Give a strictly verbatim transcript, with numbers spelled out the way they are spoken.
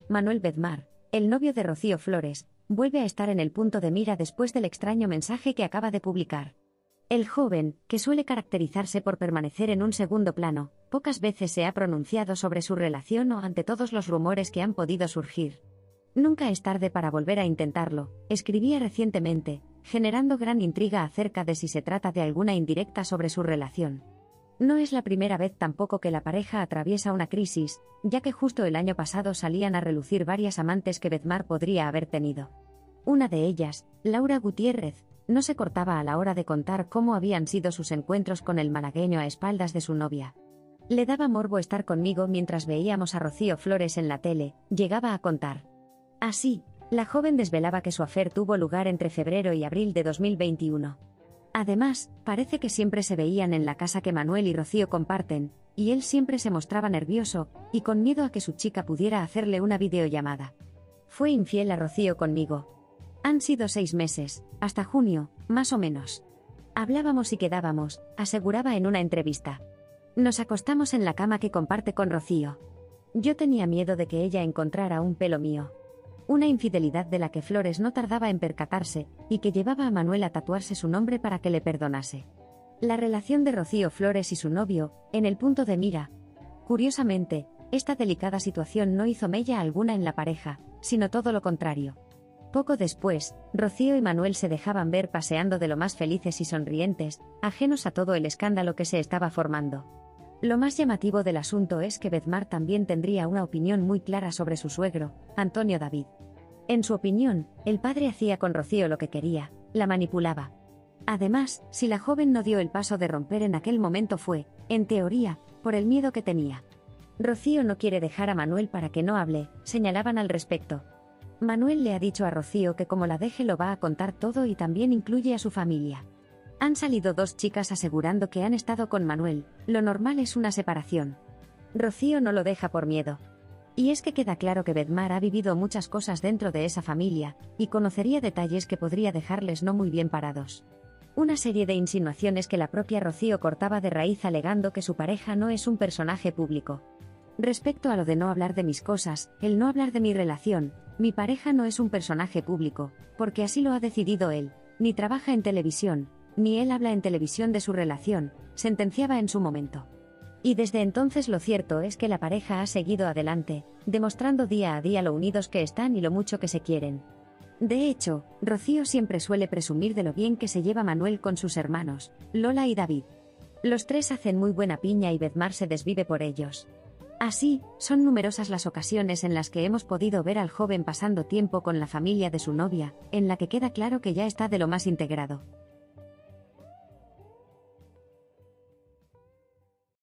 Manuel Bedmar, el novio de Rocío Flores, vuelve a estar en el punto de mira después del extraño mensaje que acaba de publicar. El joven, que suele caracterizarse por permanecer en un segundo plano, pocas veces se ha pronunciado sobre su relación o ante todos los rumores que han podido surgir. Nunca es tarde para volver a intentarlo, escribía recientemente, generando gran intriga acerca de si se trata de alguna indirecta sobre su relación. No es la primera vez tampoco que la pareja atraviesa una crisis, ya que justo el año pasado salían a relucir varias amantes que Bedmar podría haber tenido. Una de ellas, Laura Gutiérrez, no se cortaba a la hora de contar cómo habían sido sus encuentros con el malagueño a espaldas de su novia. Le daba morbo estar conmigo mientras veíamos a Rocío Flores en la tele, llegaba a contar. Así, la joven desvelaba que su affair tuvo lugar entre febrero y abril de dos mil veintiuno. Además, parece que siempre se veían en la casa que Manuel y Rocío comparten, y él siempre se mostraba nervioso, y con miedo a que su chica pudiera hacerle una videollamada. Fue infiel a Rocío conmigo. Han sido seis meses, hasta junio, más o menos. Hablábamos y quedábamos, aseguraba en una entrevista. Nos acostamos en la cama que comparte con Rocío. Yo tenía miedo de que ella encontrara un pelo mío. Una infidelidad de la que Flores no tardaba en percatarse, y que llevaba a Manuel a tatuarse su nombre para que le perdonase. La relación de Rocío Flores y su novio, en el punto de mira. Curiosamente, esta delicada situación no hizo mella alguna en la pareja, sino todo lo contrario. Poco después, Rocío y Manuel se dejaban ver paseando de lo más felices y sonrientes, ajenos a todo el escándalo que se estaba formando. Lo más llamativo del asunto es que Bedmar también tendría una opinión muy clara sobre su suegro, Antonio David. En su opinión, el padre hacía con Rocío lo que quería, la manipulaba. Además, si la joven no dio el paso de romper en aquel momento fue, en teoría, por el miedo que tenía. Rocío no quiere dejar a Manuel para que no hable, señalaban al respecto. Manuel le ha dicho a Rocío que como la deje lo va a contar todo y también incluye a su familia. Han salido dos chicas asegurando que han estado con Manuel, lo normal es una separación. Rocío no lo deja por miedo. Y es que queda claro que Bedmar ha vivido muchas cosas dentro de esa familia, y conocería detalles que podría dejarles no muy bien parados. Una serie de insinuaciones que la propia Rocío cortaba de raíz alegando que su pareja no es un personaje público. Respecto a lo de no hablar de mis cosas, el no hablar de mi relación, mi pareja no es un personaje público, porque así lo ha decidido él, ni trabaja en televisión, ni él habla en televisión de su relación, sentenciaba en su momento. Y desde entonces lo cierto es que la pareja ha seguido adelante, demostrando día a día lo unidos que están y lo mucho que se quieren. De hecho, Rocío siempre suele presumir de lo bien que se lleva Manuel con sus hermanos, Lola y David. Los tres hacen muy buena piña y Bedmar se desvive por ellos. Así, son numerosas las ocasiones en las que hemos podido ver al joven pasando tiempo con la familia de su novia, en la que queda claro que ya está de lo más integrado.